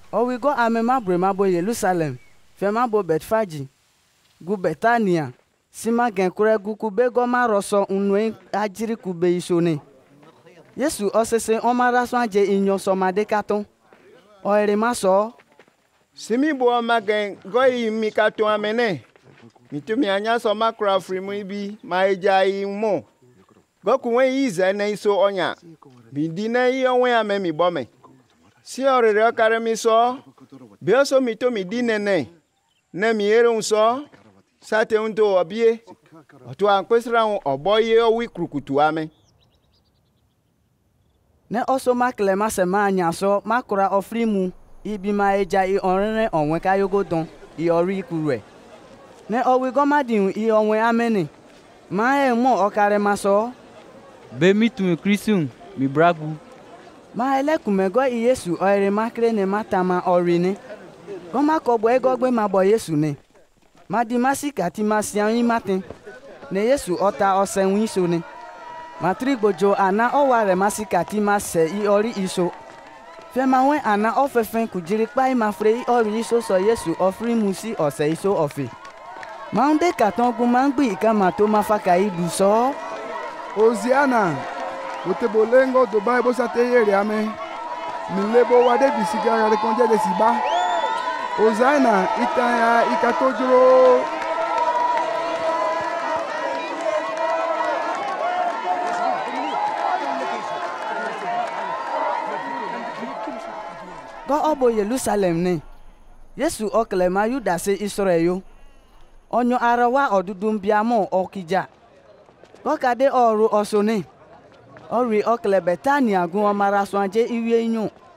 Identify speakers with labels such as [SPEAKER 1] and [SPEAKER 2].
[SPEAKER 1] O we go amema brema bo Jerusalem, fema bo Betfaji, gu Betania, sima gen kure gu kube go ma roso unwe ajiri kube isone. Yesu osese omara so anje inyo so madekaton. O ere maso.
[SPEAKER 2] Simi bo magen go mi katon amene. Mitumi anya so makra frimu ibi ma eja mo. Go kuwe ize na iso onya. Bidina yi onwe amemi bome. Si orere okare mi so. Bi oso mitumi dinene. Na mi ere unso. Sate unto obie. Oto ankwesra un oboye owi krukutu ame.
[SPEAKER 1] Ne oso makle masema anya so makura ofrimu ibi ma eja I onrere onwe kayogo don I ori ikurwe. Ne owi gomadin I onwe amene. Ma mo okare maso.
[SPEAKER 3] Be mitu Christian mi bragu.
[SPEAKER 1] Ma elekumego I Yesu oire makre ne matama orine. Goma kobo egogbe ma bo Yesu ne. Ma di masika ti masian yi matin. Ne Yesu ota osenwi so ne. Matrigbojo ana oware masika ti mase I ori iso. Fema wen ana ofefen kujiri pa I mafre I ori iso so Yesu ofri musi ose iso ofe. Maunde katon gu mangbi ikama to mafaka idu so.
[SPEAKER 4] Oziana, utebolengo do Bible sateyere ame. Milebo wade bisiga rekonje de siba. Oziana itaya ikatojuro.
[SPEAKER 1] Go obo Jerusalem ne. Yesu oklema Yuda se Israel. Onyo arawa odudum biamo okija. Go kade oru osone. Ori okle Betania gun omara so anje iwie inyo.